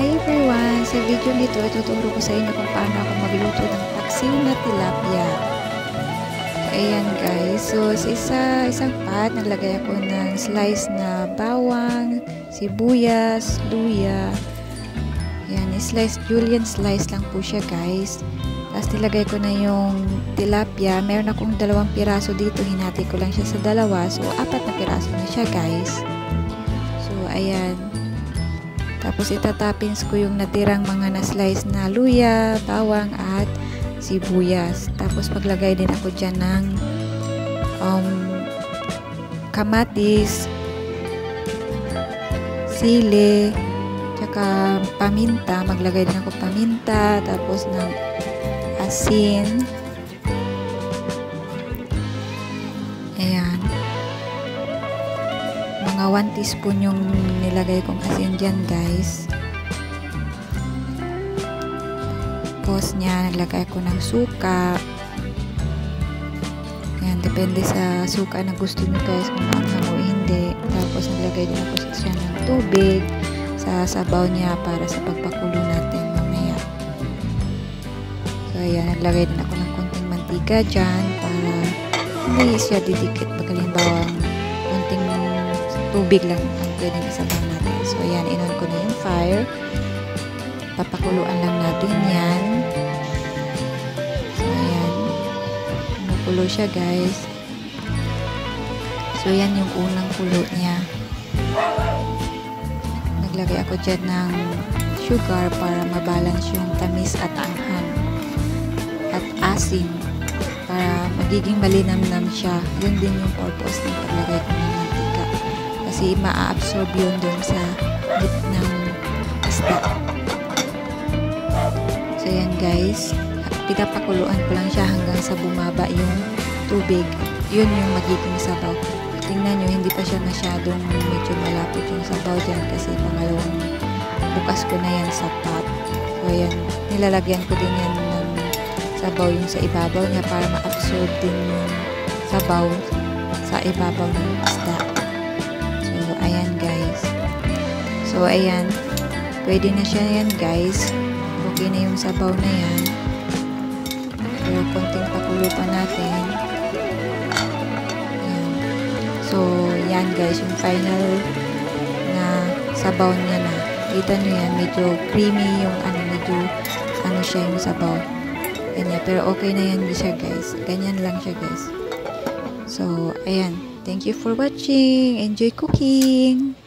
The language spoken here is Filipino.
Hi everyone! Sa video nito, ituturo ko sa inyo kung paano ako magluto ng paksiw na tilapia. Ayan guys, so sa isang pot, naglagay ako ng slice na bawang, sibuyas, luya. Ayan, julienne slice lang po siya guys. Tapos nilagay ko na yung tilapia. Meron akong 2 piraso dito, hinati ko lang siya sa 2. So 4 na piraso na siya guys. So ayan. Tapos itatoppings ko yung natirang mga na-slice na luya, bawang at sibuyas. Tapos maglagay din ako dyan ng kamatis, sili, tsaka paminta. Maglagay din ako paminta, tapos ng asin. Ayan. Mga 1 teaspoon yung nilagay kong asin dyan guys. Tapos niya naglagay ko ng suka. Ayan, depende sa suka na gusto nyo guys kung maanghang o hindi. Tapos naglagay din ako siya ng tubig sa sabaw niya para sa pagpakulo natin mamaya. So ayan, naglagay din ako ng konting mantika dyan para hindi siya didikit. Pagkalimbawa konting tubig lang ang pwedeng isabaw natin. So, ayan, inon ko na yung fire. Papakuluan lang natin yan. So, ayan. Makulo siya, guys. So, ayan yung unang kulo niya. Naglagay ako dyan ng sugar para mabalance yung tamis at anghang. At asim. Para magiging malinamnam siya. Yun din yung purpose ng paglagay ko ng mantika. Kasi maa-absorb yun dun sa lip ng isda. So yan guys, pinapakuluan ko lang siya hanggang sa bumaba yung tubig. Yun yung magiging sabaw. Tingnan nyo, hindi pa siya masyadong medyo malapit yung sabaw dyan kasi pangalawang bukas ko na yan sa pot. So yan, nilalagyan ko din yan ng sabaw yung sa ibabaw niya para ma-absorb din yung sabaw sa ibabaw ng isda. So, ayan guys. So, ayan. Pwede na siya yan guys. Okay na yung sabaw na yan. Pero konting pakulo pa natin. Ayan. So, yan guys. Yung final na sabaw niya na. Kita nyo yan. Medyo creamy yung medyo siya yung sabaw. Ganyan. Pero okay na yan siya guys. Ganyan lang siya guys. So, ayan. Thank you for watching. Enjoy cooking!